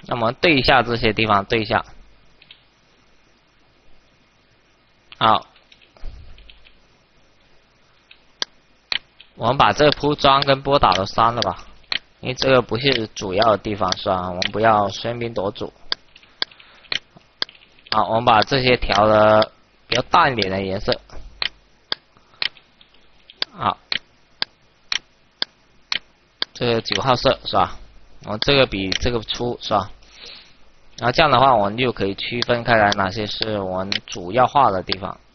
那么对一下这些地方，对一下。好，我们把这个铺装跟波打都删了吧，因为这个不是主要的地方，是吧？我们不要喧宾夺主。好，我们把这些调的比较淡一点的颜色。好，这个9号色是吧？我这个比这个粗是吧？然后这样的话，我们就可以区分开来哪些是我们主要画的地方。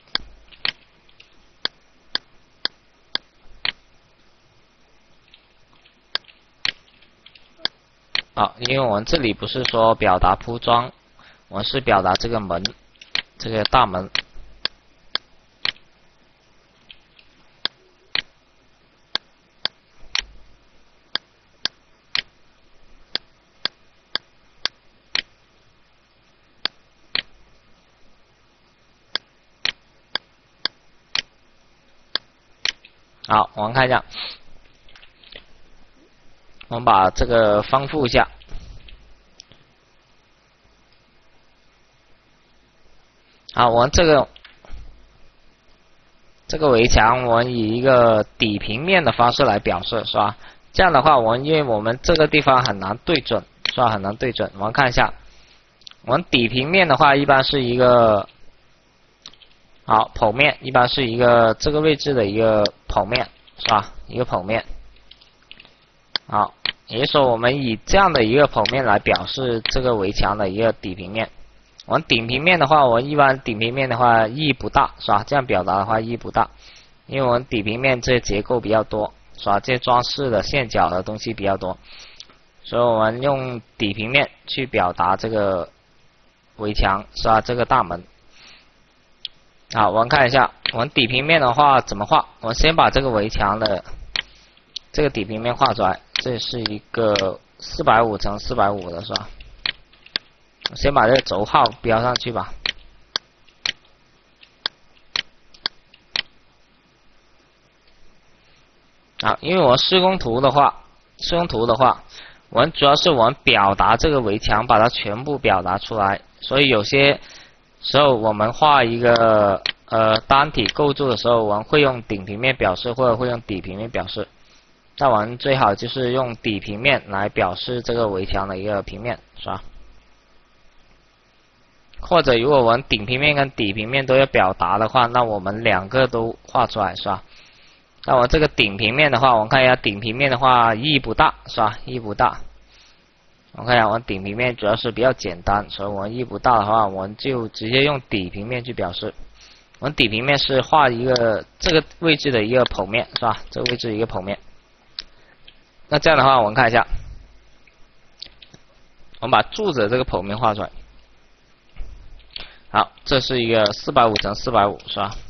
好，因为我们这里不是说表达铺装，我们是表达这个门，这个大门。好，我们看一下，我们把这个丰富一下。好，我们这个围墙，我们以一个底平面的方式来表示，是吧？这样的话，因为我们这个地方很难对准，是吧？很难对准。我们看一下，我们底平面的话，一般是一个好剖面，一般是一个这个位置的一个剖面，是吧？一个剖面。好，也就是说，我们以这样的一个剖面来表示这个围墙的一个底平面。我们顶平面的话，我们一般顶平面的话意义不大，是吧？这样表达的话意义不大，因为我们底平面这些结构比较多，是吧？这些装饰的线角的东西比较多，所以我们用底平面去表达这个围墙，是吧？这个大门。好，我们看一下，我们底平面的话怎么画？我们先把这个围墙的这个底平面画出来，这是一个450乘450的，是吧？先把这个轴号标上去吧。好，因为我施工图的话，我们主要是我们表达这个围墙，把它全部表达出来。所以有些时候我们画一个单体构筑的时候，我们会用顶平面表示，或者会用底平面表示。那我们最好就是用底平面来表示这个围墙的一个平面，是吧？或者如果我们顶平面跟底平面都要表达的话，那我们两个都画出来，是吧？那我这个顶平面的话，我们看一下顶平面的话意义不大，是吧？意义不大。我看一下，我们顶平面主要是比较简单，所以我们意义不大的话，我们就直接用底平面去表示。我们底平面是画一个这个位置的一个剖面，是吧？这个位置一个剖面。那这样的话，我们看一下，我们把柱子这个剖面画出来。好，这是一个450乘450，是吧？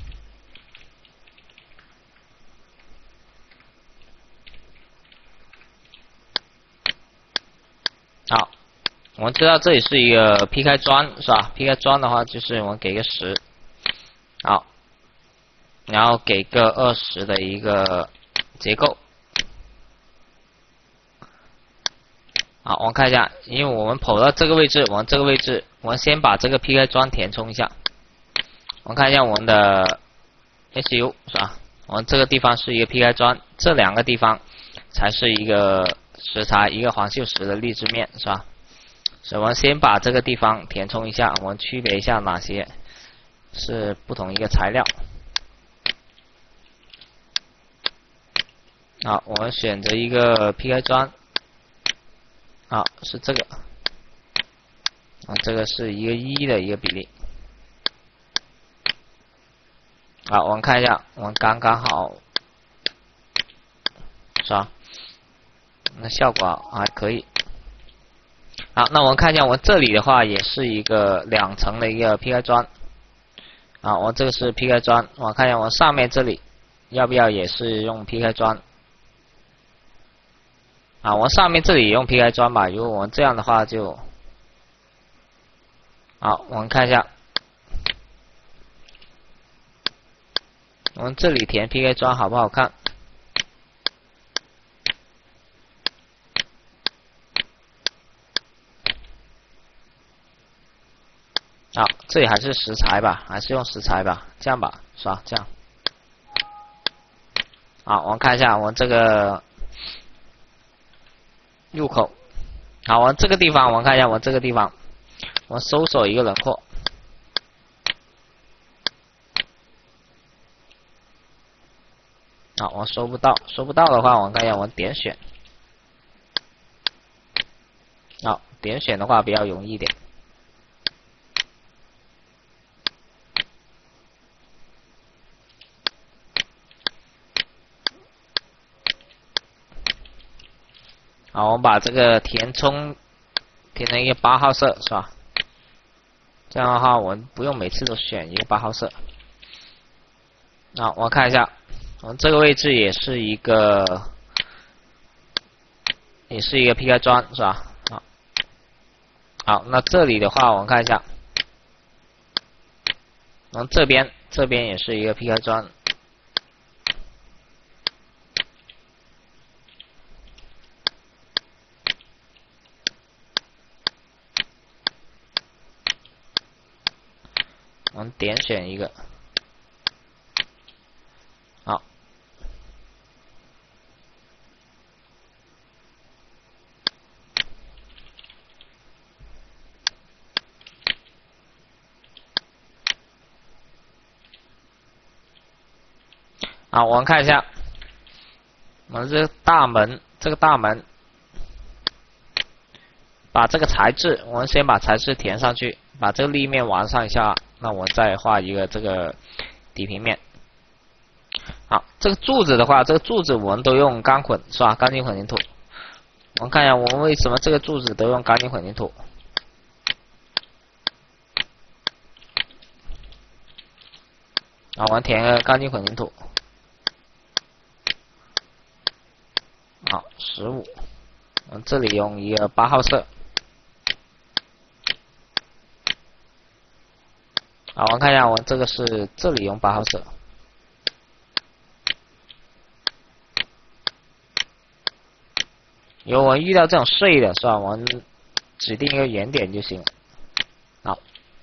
好，我们知道这里是一个劈开砖，是吧？劈开砖的话，就是我们给个10，好，然后给个20的一个结构。好，我们看一下，因为我们剖到这个位置，我们先把这个劈开砖填充一下。我们看一下我们的 SU， 是吧？我们这个地方是一个劈开砖，这两个地方才是一个石材，一个黄锈石的立制面，是吧？所以我们先把这个地方填充一下，我们区别一下哪些是不同一个材料。好，我们选择一个劈开砖。好，是这个，这个是一个1的一个比例。好，我们看一下，我们刚刚好，是吧？那效果还可以。好，那我们看一下，我这里的话也是一个2层的一个劈开砖。啊，我这个是劈开砖，我看一下我上面这里要不要也是用劈开砖？啊，我上面这里也用劈开砖吧。如果我们这样的话就，好，我们看一下，我们这里填劈开砖好不好看？ 这里还是石材吧，还是用石材吧，这样吧，是吧？这样。好，我们看一下我们这个入口。好，我们这个地方，我们看一下我们这个地方，我们搜索一个轮廓。好，我搜不到，搜不到的话，我们看一下我们点选。好，点选的话比较容易一点。好，我们把这个填充填成一个8号色，是吧？这样的话，我们不用每次都选一个8号色。好，我看一下，我们这个位置也是一个 PK 砖，是吧？好，那这里的话，我们看一下，然后这边也是一个 PK 砖。我们点选一个，好，好，我们看一下，我们这个大门，把这个材质，我们先把材质填上去，把这个立面完善一下。那我再画一个这个底平面。好，这个柱子的话，这个柱子我们都用钢混，是吧？钢筋混凝土。我们看一下，我们为什么这个柱子都用钢筋混凝土？好，我们填个钢筋混凝土。好，15。我们这里用一个8号色。好，我们看一下，我这个是这里用8号色。如果我们遇到这种碎的，是吧？我们指定一个圆点就行了。好，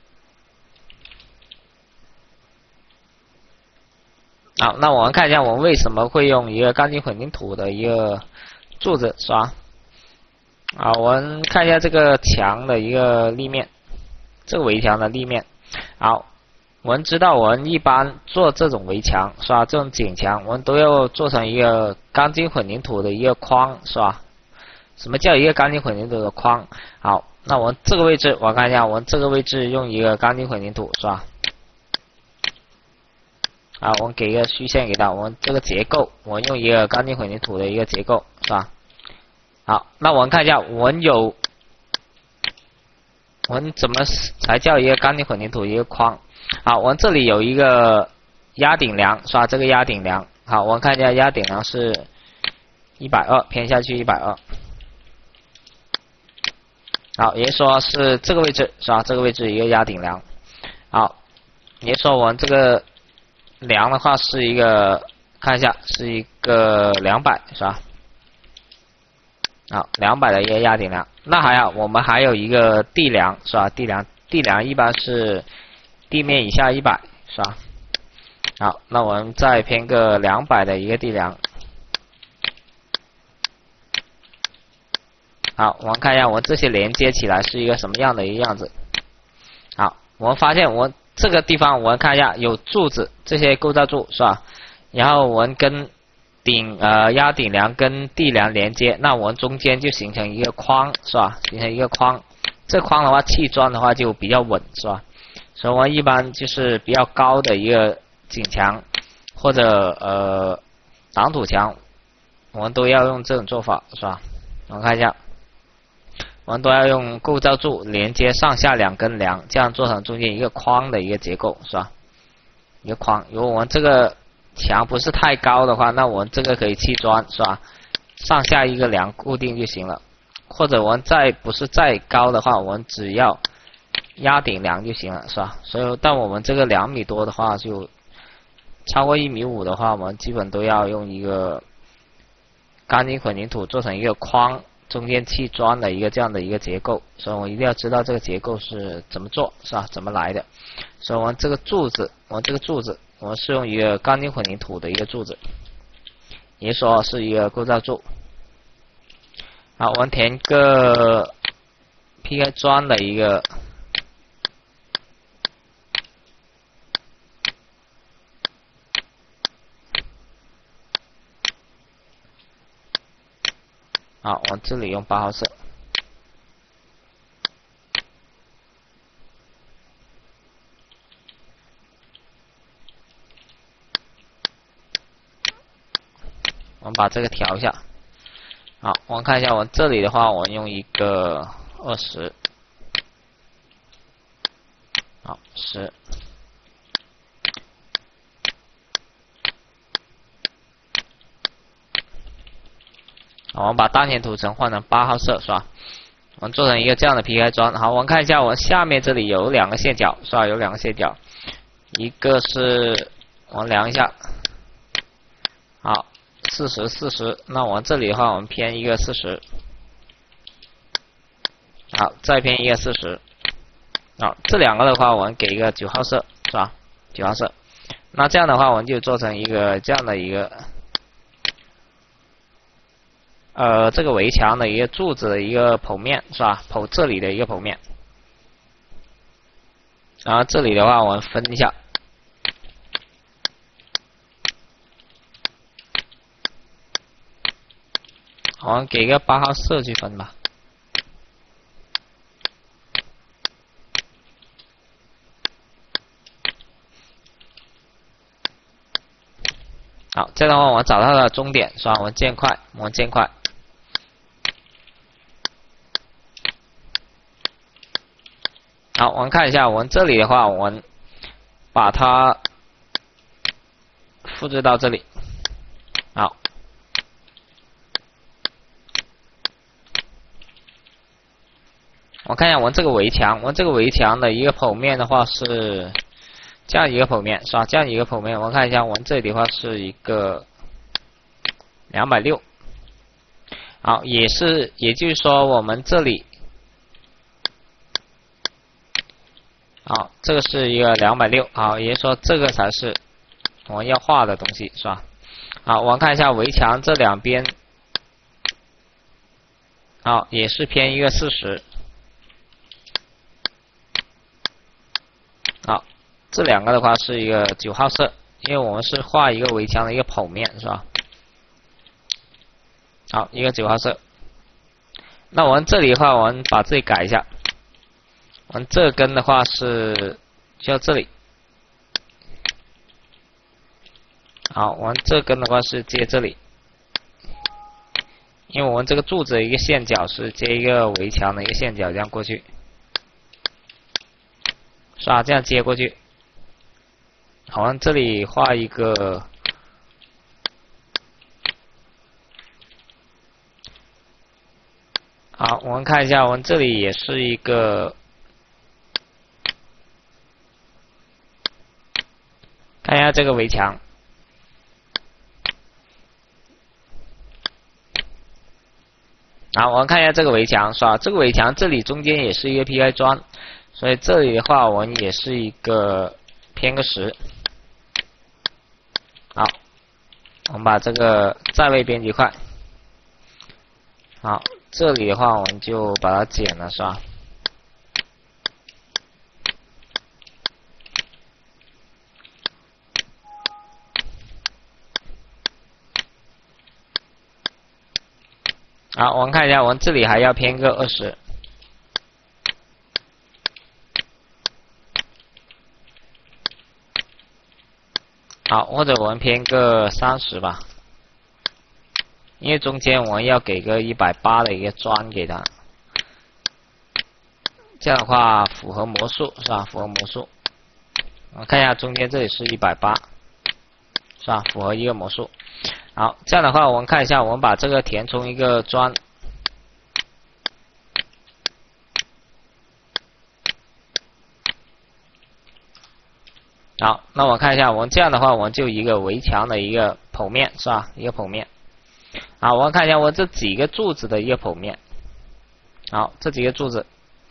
好，那我们看一下，我们为什么会用一个钢筋混凝土的一个柱子，是吧？好，我们看一下这个墙的一个立面，这个围墙的立面。好，我们知道我们一般做这种围墙，是吧？这种景墙，我们都要做成一个钢筋混凝土的一个框，是吧？什么叫一个钢筋混凝土的框？好，那我们这个位置，我看一下，我们这个位置用一个钢筋混凝土，是吧？好，我们给一个虚线给它，我们这个结构，我们用一个钢筋混凝土的一个结构，是吧？好，那我们看一下，我们怎么才叫一个钢筋混凝土一个框？好，我们这里有一个压顶梁，是吧？这个压顶梁，好，我们看一下压顶梁是120，偏下去120。好，也就是说是这个位置，是吧？这个位置一个压顶梁。好，也就是说我们这个梁的话是一个，看一下是一个200，是吧？好，200的一个压顶梁。那还有我们还有一个地梁，是吧？地梁一般是地面以下100，是吧？好，那我们再偏个200的一个地梁。好，我们看一下我们这些连接起来是一个什么样的一个样子。好，我们发现我们这个地方我们看一下有柱子，这些构造柱，是吧？然后我们跟压顶梁跟地梁连接，那我们中间就形成一个框，是吧？形成一个框，这框的话砌砖的话就比较稳，是吧？所以我们一般就是比较高的一个景墙或者挡土墙，我们都要用这种做法，是吧？我们看一下，我们都要用构造柱连接上下2根梁，这样做成中间一个框的一个结构，是吧？一个框，如果我们这个墙不是太高的话，那我们这个可以砌砖，是吧？上下一个梁固定就行了。或者我们不是再高的话，我们只要压顶梁就行了，是吧？所以，但我们这个2米多的话，就超过1.5米的话，我们基本都要用一个钢筋混凝土做成一个框中间砌砖的一个这样的一个结构，所以我一定要知道这个结构是怎么做，是吧？怎么来的？所以我们这个柱子，我们是用一个钢筋混凝土的一个柱子，也说是一个构造柱。好，我们填个 PK 砖的一个。好，我这里用8号色。我们把这个调一下。好，我们看一下，我这里的话，我用一个20。好，10。好，我们把大填涂层换成8号色，是吧？我们做成一个这样的 PK 砖。好，我们看一下，我下面这里有2个线角，是吧？有2个线角，一个是我们量一下，好，40，那我们这里的话，我们偏一个40，好，再偏一个40，好，这2个的话，我们给一个9号色，是吧？9号色，那这样的话，我们就做成一个这样的一个。这个围墙的一个柱子的一个剖面，是吧？剖这里的一个剖面，然后这里的话我们分一下，我们给个8号色去分吧。好，这样的话我找到了终点，是吧？我们建块，好，我们看一下，我们这里的话，我们把它复制到这里。好，我看一下我们这个围墙，的一个剖面的话是这样一个剖面，是吧？这样一个剖面，我们看一下，我们这里的话是一个260。好，也就是说我们这里。好，这个是一个260，好，也就是说这个才是我们要画的东西，是吧？好，我们看一下围墙这2边，好，也是偏一个40，好，这2个的话是一个9号色，因为我们是画一个围墙的一个剖面，是吧？好，一个9号色，那我们这里的话，我们把这里改一下。我们这根的话是就到这里，好，我们这根的话是接这里，因为我们这个柱子的一个线角是接一个围墙的一个线角，这样过去，是吧？这样接过去，好，我们这里画一个，好，我们看一下，我们这里也是一个。看一下这个围墙，好，我们看一下这个围墙，是吧？这个围墙这里中间也是一个 PK 砖，所以这里的话我们也是一个偏个10。好，我们把这个在位编辑块，好，这里的话我们就把它剪了，是吧？好，我们看一下，我们这里还要偏个20。好，或者我们偏个30吧，因为中间我们要给个180的一个砖给它，这样的话符合魔术，是吧？符合魔术。我们看一下中间这里是180，是吧？符合一个魔术。好，这样的话，我们看一下，我们把这个填充一个砖。好，那我看一下，我们这样的话，我们就一个围墙的一个剖面，是吧？一个剖面。 好，我们看一下我这几个柱子的一个剖面。好，这几个柱子。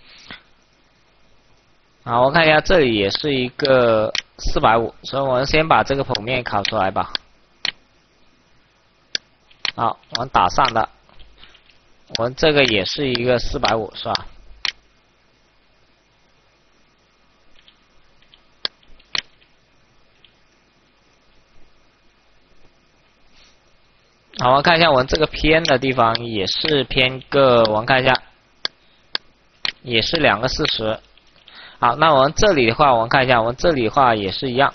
好，我看一下这里也是一个450，所以我们先把这个剖面拷出来吧。好，我们打上的，我们这个也是一个450，是吧？好，我们看一下我们这个偏的地方也是偏个，我们看一下，也是2个40。好，那我们这里的话，我们看一下，我们这里的话也是一样。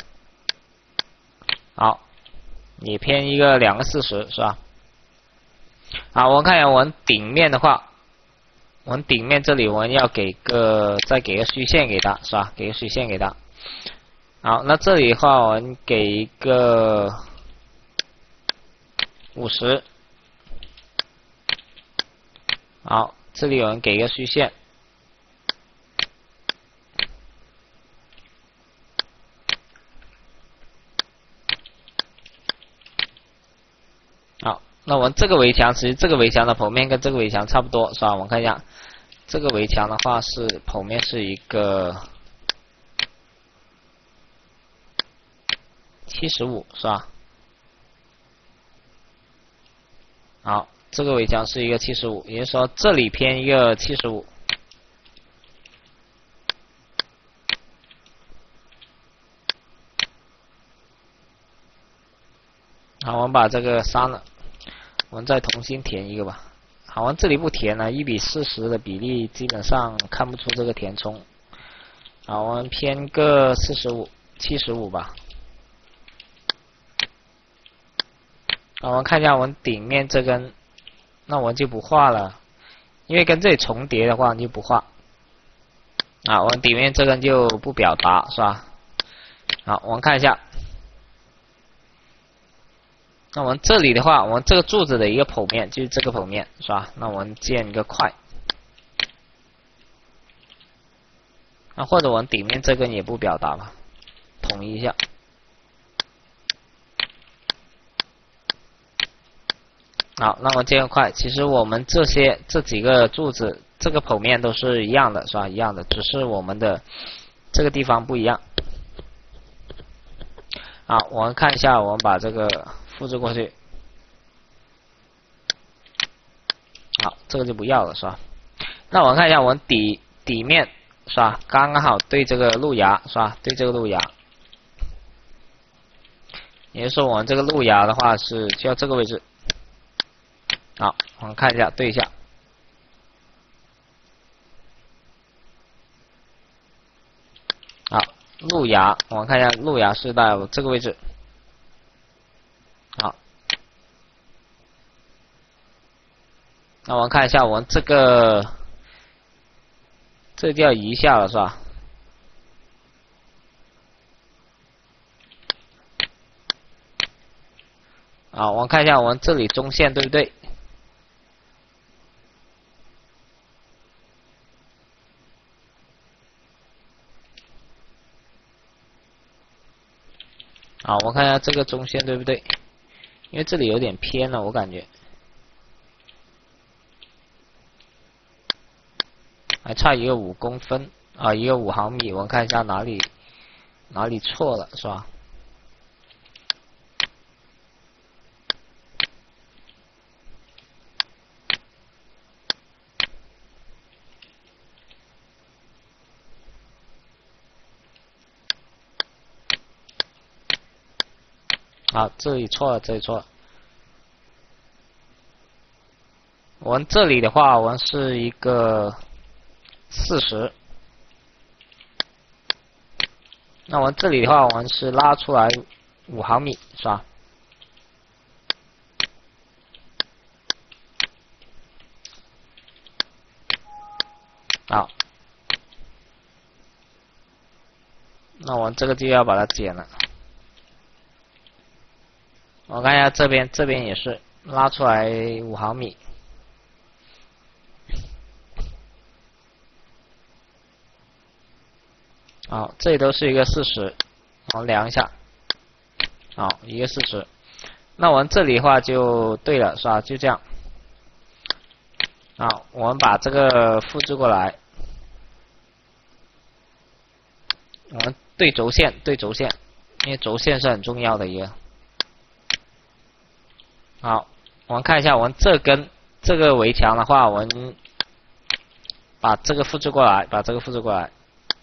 好，也偏一个2个40，是吧？好，我们看一下我们顶面的话，我们顶面这里我们要给个再给个虚线给它，是吧？给个虚线给它。好，那这里的话我们给一个50。好，这里有人给个虚线。好，那我们这个围墙，其实这个围墙的剖面跟这个围墙差不多，是吧？我们看一下，这个围墙的话是剖面是一个75，是吧？好，这个围墙是一个75，也就是说这里偏一个75。好，我们把这个删了，我们再重新填一个吧。好，我们这里不填了，1:40的比例基本上看不出这个填充。好，我们偏个75吧。好，我们看一下我们顶面这根，那我们就不画了，因为跟这里重叠的话，你就不画。啊，我们顶面这根就不表达，是吧？好，我们看一下。那我们这里的话，我们这个柱子的一个剖面就是这个剖面，是吧？那我们建一个块。那或者我们顶面这根也不表达吧，统一一下。好，那么建个块。其实我们这几个柱子，这个剖面都是一样的，是吧？一样的，只是我们的这个地方不一样。好，我们看一下，我们把这个复制过去。好，这个就不要了，是吧？那我们看一下，我们底面是吧？刚刚好对这个路牙，是吧？对这个路牙。也就是说，我们这个路牙的话是就要这个位置。好，我们看一下，对一下。好，路牙，我们看一下路牙是到这个位置。好，那我们看一下我们这个就要移一下了，是吧？好，我们看一下我们这里中线对不对？好，我看一下这个中线对不对？因为这里有点偏了，我感觉还差一个5公分啊，一个5毫米。我们看一下哪里错了，是吧？好，这里错了，这里错了。我们这里的话，我们是一个40。那我们这里的话，我们是拉出来5毫米，是吧？好，那我们这个就要把它剪了。我看一下这边也是拉出来5毫米。好，这里都是一个40，好量一下，好一个40。 那我们这里的话就对了，是吧？就这样。好，我们把这个复制过来，我们对轴线，对轴线，因为轴线是很重要的一个。好，我们看一下，我们这根这个围墙的话，我们把这个复制过来，把这个复制过来。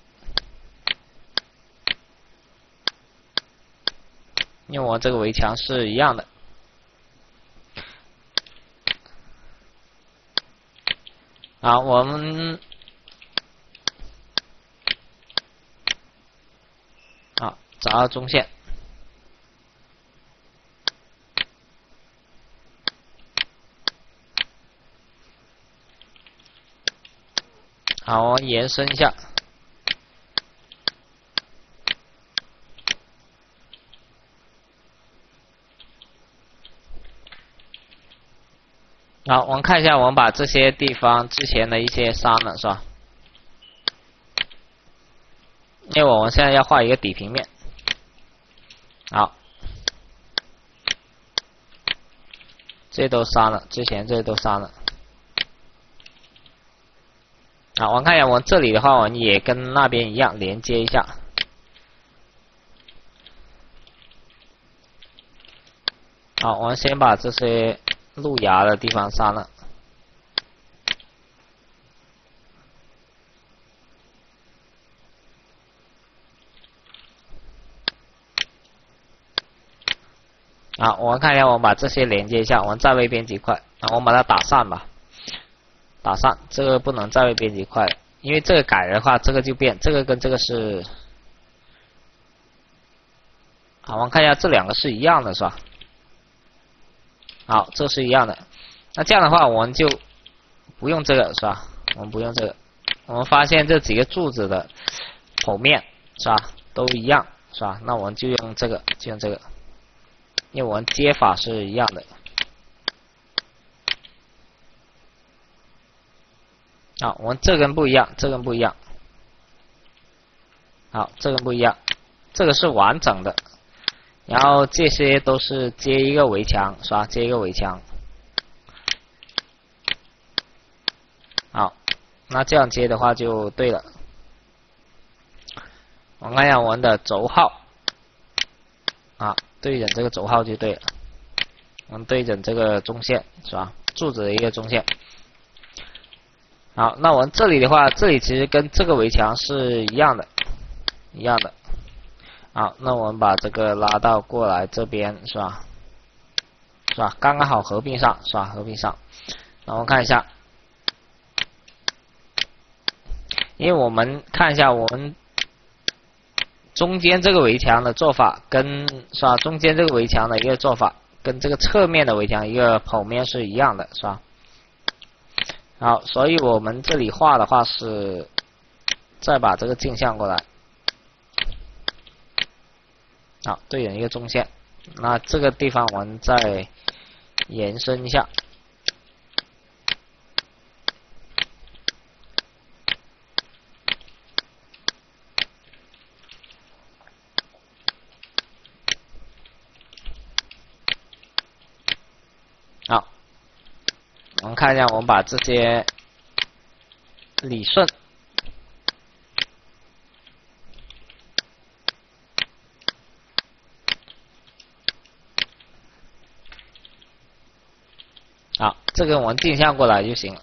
因为我这个围墙是一样的。好，我们好找到中线。好，我延伸一下。好，我们看一下，我们把这些地方之前的一些删了，是吧？因为我们现在要画一个底平面。好，这都删了，之前这都删了。好，我们看一下，我们这里的话，我们也跟那边一样连接一下。好，我们先把这些路牙的地方删了。好，我们看一下，我们把这些连接一下，我们在位编辑块，我们把它打上吧。打上，这个不能在位编辑块，因为这个改的话，这个就变，这个跟这个是，好，我们看一下这两个是一样的，是吧？好，这是一样的。那这样的话，我们就不用这个，是吧？我们不用这个。我们发现这几个柱子的剖面，是吧？都一样，是吧？那我们就用这个，就用这个，因为我们接法是一样的。好，我们这根不一样，这根不一样。好，这根不一样，这个是完整的。然后这些都是接一个围墙，是吧？接一个围墙。好，那这样接的话就对了。我看一下我们的轴号，啊，对准这个轴号就对了。我们对准这个中线，是吧？柱子的一个中线。好，那我们这里的话，这里其实跟这个围墙是一样的，一样的。好，那我们把这个拉到过来这边，是吧？是吧？刚刚好合并上，是吧？合并上。那我们看一下，因为我们看一下我们中间这个围墙的做法跟，是吧？中间这个围墙的一个做法跟这个侧面的围墙一个剖面是一样的，是吧？好，所以我们这里画的话是再把这个镜像过来，好，对准一个中线。那这个地方我们再延伸一下，好，我们看一下，我们把这些理顺。好，这个我们镜像过来就行了。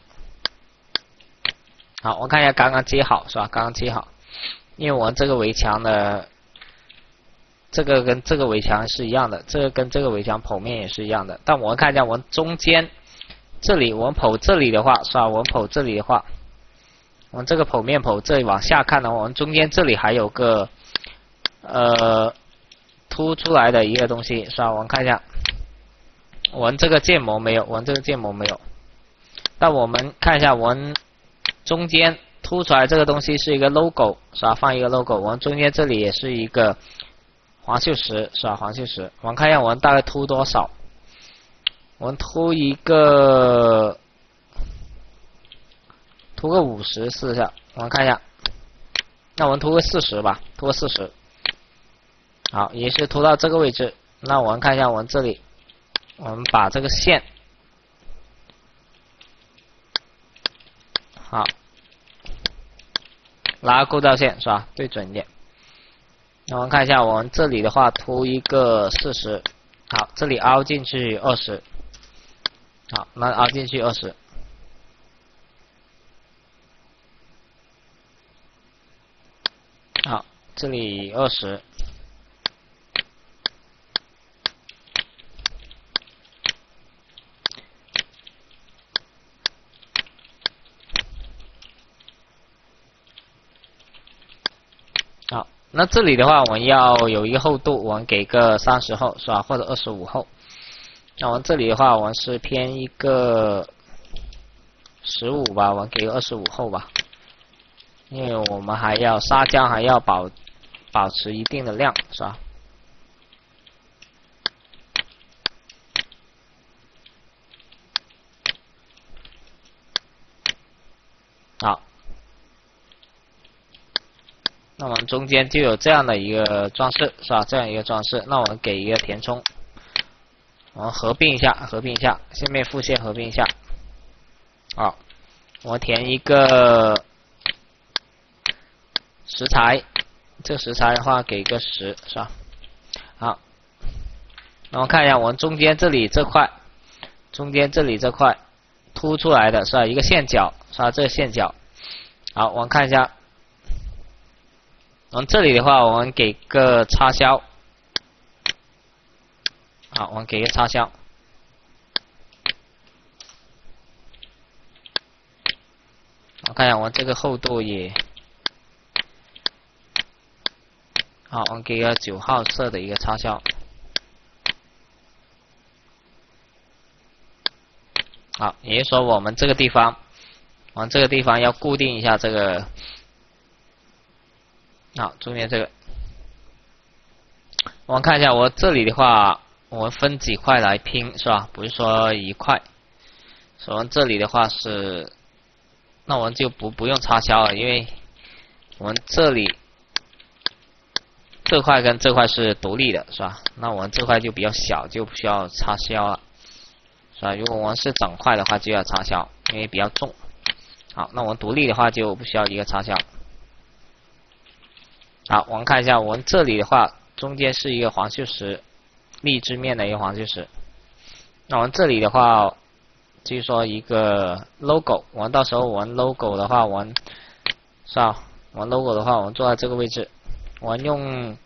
好，我看一下刚刚接好，是吧？刚刚接好，因为我们这个围墙的这个跟这个围墙是一样的，这个跟这个围墙剖面也是一样的。但我们看一下，我们中间这里，我们剖这里的话，是吧？我们剖这里的话，我们这个剖面剖这里往下看的话，我们中间这里还有个凸出来的一个东西，是吧？我们看一下。我们这个建模没有，我们这个建模没有。但我们看一下，我们中间凸出来这个东西是一个 logo， 是吧？放一个 logo。我们中间这里也是一个黄锈石，是吧？黄锈石。我们看一下，我们大概凸多少？我们凸一个，凸个50试一下。我们看一下，那我们凸个40吧，凸个40。好，也是凸到这个位置。那我们看一下，我们这里。 我们把这个线好拉构造线是吧？对准一点。那我们看一下，我们这里的话凸一个40，好，这里凹进去20，好，那凹进去20。好，这里20。好，那这里的话，我们要有一个厚度，我们给个30厚是吧？或者25厚。那我们这里的话，我们是偏一个15吧，我们给个25厚吧。因为我们还要砂浆，还要保持一定的量，是吧？好，那我们中间就有这样的一个装饰，是吧？这样一个装饰，那我们给一个填充，我们合并一下，线面副线合并一下。好，我填一个食材，这个食材的话给个10，是吧？好，那我们看一下我们中间这里这块，凸出来的是吧？一个线角，是吧？这个线角。好，我们看一下，我们这里的话，我们给个插销。好，我们给个插销。我看一下，我们这个厚度也。好，我们给个9号色的一个插销。好，也就是说我们这个地方要固定一下这个，好，中间这个，我们看一下，我这里的话，我们分几块来拼是吧？不是说一块，所以我们这里的话是，那我们就不用插销了，因为我们这里这块跟这块是独立的，是吧？那我们这块就比较小，就不需要插销了。是吧？如果我们是整块的话，就要插销，因为比较重。好，那我们独立的话就不需要一个插销。好，我们看一下，我们这里的话，中间是一个黄锈石，立枝面的一个黄锈石。那我们这里的话，就是说一个 logo， 我们到时候我们 logo 的话，我们是吧？我们 logo 的话，我们坐在这个位置，我们用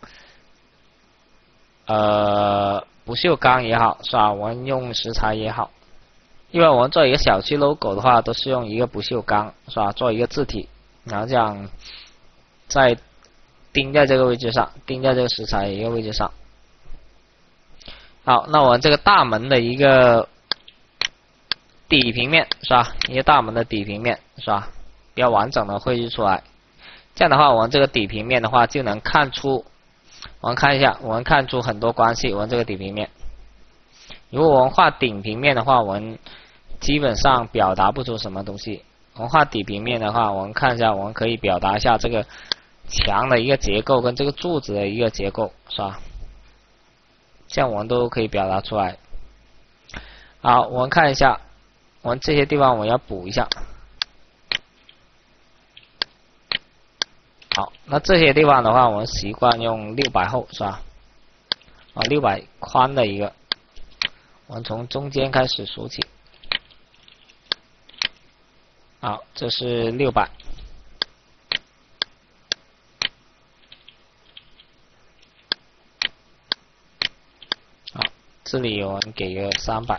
不锈钢也好，是吧？我们用石材也好，因为我们做一个小区 logo 的话，都是用一个不锈钢，是吧？做一个字体，然后这样再钉在这个位置上，钉在这个石材一个位置上。好，那我们这个大门的一个底平面，是吧？一个大门的底平面，是吧？比较完整的绘制出来。这样的话，我们这个底平面的话，就能看出。我们看一下，我们看出很多关系。我们这个底平面，如果我们画顶平面的话，我们基本上表达不出什么东西。我们画底平面的话，我们看一下，我们可以表达一下这个墙的一个结构跟这个柱子的一个结构，是吧？这样我们都可以表达出来。好，我们看一下，我们这些地方我要补一下。好，那这些地方的话，我们习惯用600厚，是吧？600宽的一个，我们从中间开始数起。好，这是600。好，这里我们给个300。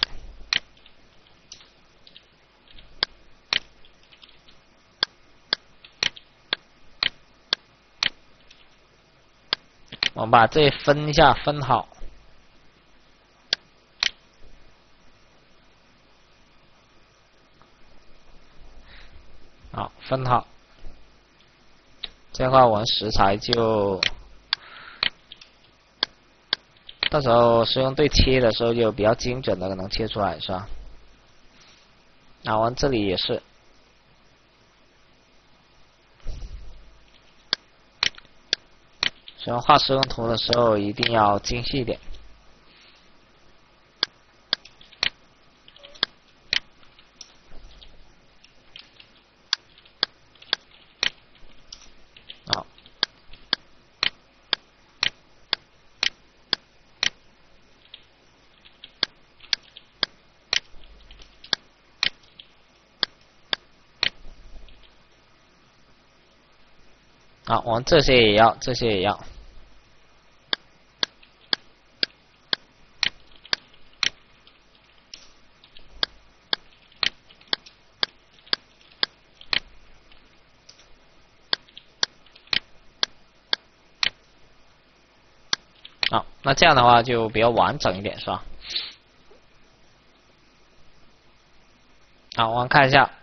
我们把这分一下，分好。好，分好。这样的话，我们食材就到时候是用对切的时候就比较精准的能切出来，是吧？那我们这里也是。所以画施工图的时候一定要精细一点。 好，我们这些也要，这些也要。好，那这样的话就比较完整一点，是吧？好，我们看一下。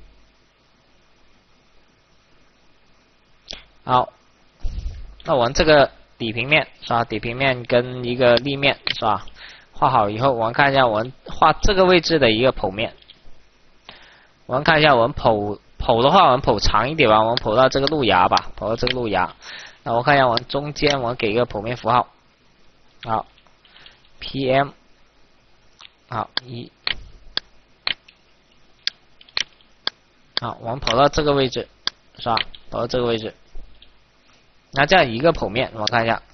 好，那我们这个底平面是吧？底平面跟一个立面是吧？画好以后，我们看一下我们画这个位置的一个剖面。我们看一下我们剖的话，我们剖长一点吧，我们剖到这个路牙吧，剖到这个路牙。那我看一下我们中间，我们给一个剖面符号。好 ，PM， 好1，好，我们跑到这个位置，是吧？跑到这个位置，那这样一个剖面，我们看一下，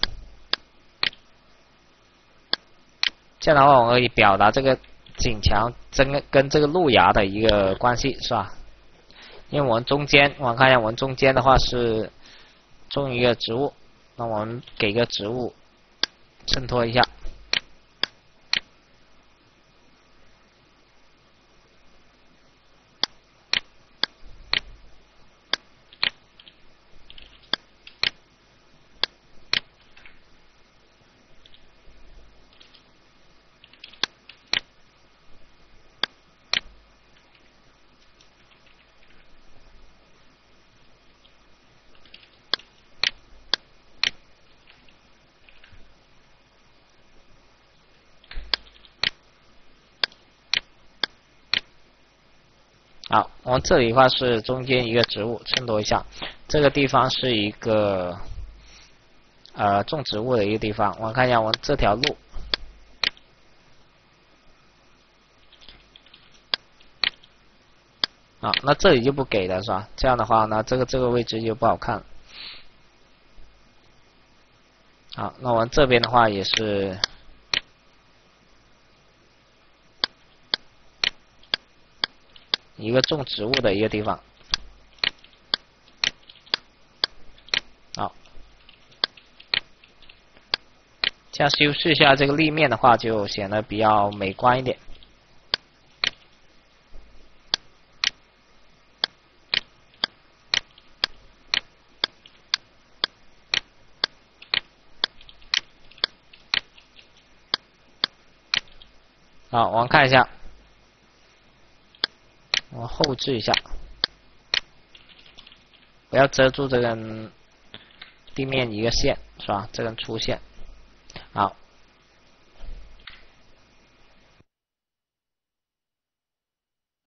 这样的话我们可以表达这个颈墙跟这个路牙的一个关系，是吧？因为我们中间，我们看一下我们中间的话是种一个植物，那我们给个植物衬托一下。好，我们这里的话是中间一个植物，衬托一下。这个地方是一个种植物的一个地方。我们看一下我们这条路。好，那这里就不给了是吧？这样的话呢，这个位置就不好看。好，那我们这边的话也是。一个种植物的一个地方，好，这样修饰一下这个立面的话，就显得比较美观一点。好，我们看一下。我后置一下，不要遮住这根地面一个线，是吧？这根粗线。好，